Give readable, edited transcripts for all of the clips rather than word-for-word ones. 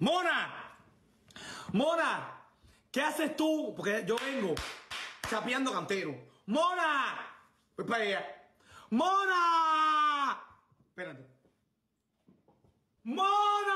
Mona, Mona, ¿qué haces tú? Porque yo vengo chapeando cantero. Mona, voy para allá. Mona, espérate. Mona,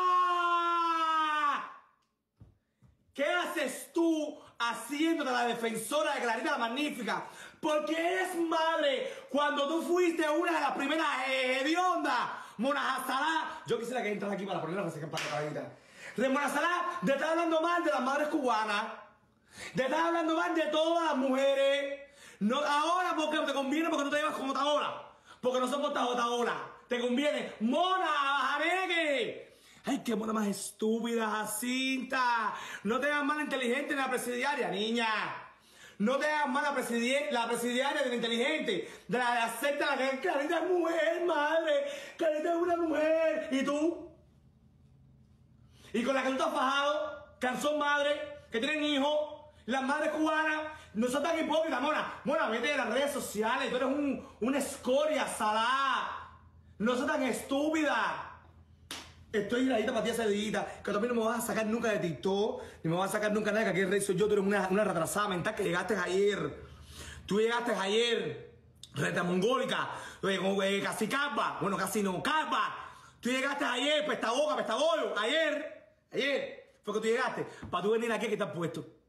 ¿qué haces tú haciéndote la defensora de Clarita la Magnífica? Porque eres madre cuando tú fuiste una de las primeras hediondas. Mona Salá, yo quisiera que entrara aquí para poner la receta para Clarita. Mona Salá, de estar hablando mal de las madres cubanas, de estar hablando mal de todas las mujeres. No, ahora porque te conviene, porque no te llevas como Otaola, porque no somos Otaola. Te conviene. Mona, Jareque. Ay, qué mona más estúpida, Jacinta. No te hagas mala inteligente ni la presidiaria, niña. No te hagas mala la presidiaria de la inteligente. De la secta, la que Clarita es mujer, madre. Clarita es una mujer. ¿Y tú? Y con la que tú estás fajado, que son madres, que tienen hijos, las madres cubanas, no son tan hipócritas, Mona. Mona, vete de las redes sociales, tú eres una escoria, Salá. No son tan estúpidas. Estoy iradita para ti ese día, que también no me vas a sacar nunca de TikTok, ni me vas a sacar nunca nada, que aquí el rey soy yo, tú eres una retrasada mental que llegaste ayer. Tú llegaste ayer, reta mongólica, casi capa, bueno, casi no, capa. Tú llegaste ayer, pestaboca, pestabollo, ayer, fue que tú llegaste, para tú venir aquí que estás puesto.